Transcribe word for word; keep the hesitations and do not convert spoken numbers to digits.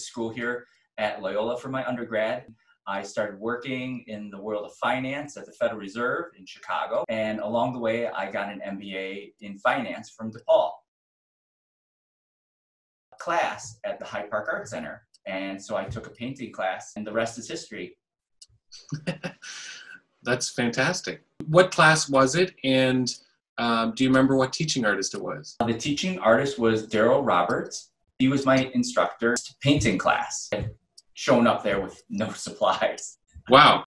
school here at Loyola for my undergrad. I started working in the world of finance at the Federal Reserve in Chicago. And along the way, I got an M B A in finance from DePaul. Class at the Hyde Park Art Center. And so I took a painting class, and the rest is history. That's fantastic. What class was it? And um, do you remember what teaching artist it was? The teaching artist was Daryl Roberts. He was my instructor. Painting class. I'd shown up there with no supplies. Wow.